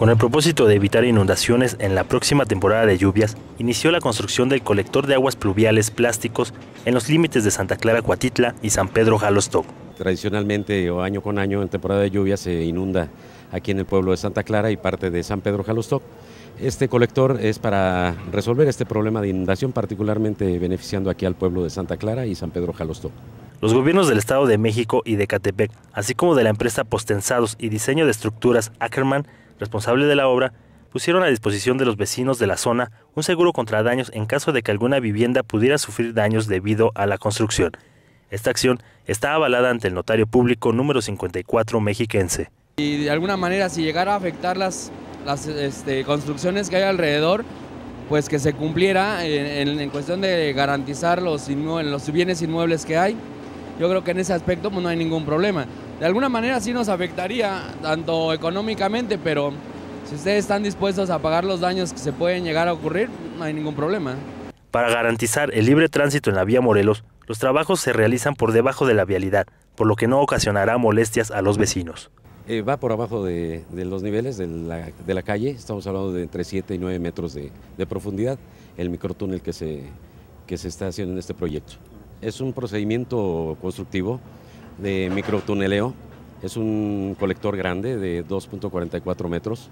Con el propósito de evitar inundaciones en la próxima temporada de lluvias, inició la construcción del colector de aguas pluviales plásticos en los límites de Santa Clara Cuatitla y San Pedro Xalostó. Tradicionalmente o año con año en temporada de lluvias se inunda aquí en el pueblo de Santa Clara y parte de San Pedro Xalostó. Este colector es para resolver este problema de inundación, particularmente beneficiando aquí al pueblo de Santa Clara y San Pedro Xalostó. Los gobiernos del Estado de México y de Ecatepec, así como de la empresa Postensados y Diseño de Estructuras Ackerman, responsable de la obra, pusieron a disposición de los vecinos de la zona un seguro contra daños en caso de que alguna vivienda pudiera sufrir daños debido a la construcción. Esta acción está avalada ante el notario público número 54 mexiquense. Y de alguna manera, si llegara a afectar las construcciones que hay alrededor, pues que se cumpliera en cuestión de garantizar los bienes inmuebles que hay. Yo creo que en ese aspecto pues, no hay ningún problema. De alguna manera sí nos afectaría, tanto económicamente, pero si ustedes están dispuestos a pagar los daños que se pueden llegar a ocurrir, no hay ningún problema. Para garantizar el libre tránsito en la vía Morelos, los trabajos se realizan por debajo de la vialidad, por lo que no ocasionará molestias a los vecinos. Va por abajo de los niveles de la calle, estamos hablando de entre 7 y 9 metros de profundidad, el microtúnel que se está haciendo en este proyecto. Es un procedimiento constructivo de microtuneleo, es un colector grande de 2.44 metros,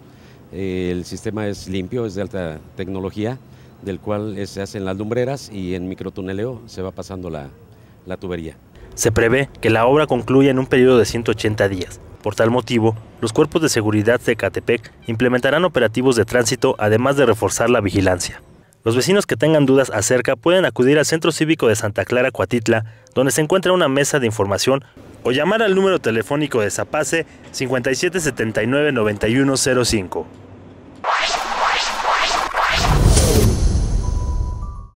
el sistema es limpio, es de alta tecnología, del cual se hacen las lumbreras y en microtuneleo se va pasando la tubería. Se prevé que la obra concluya en un periodo de 180 días. Por tal motivo, los cuerpos de seguridad de Ecatepec implementarán operativos de tránsito además de reforzar la vigilancia. Los vecinos que tengan dudas acerca pueden acudir al Centro Cívico de Santa Clara Cuatitla, donde se encuentra una mesa de información, o llamar al número telefónico de Zapase 5779-9105.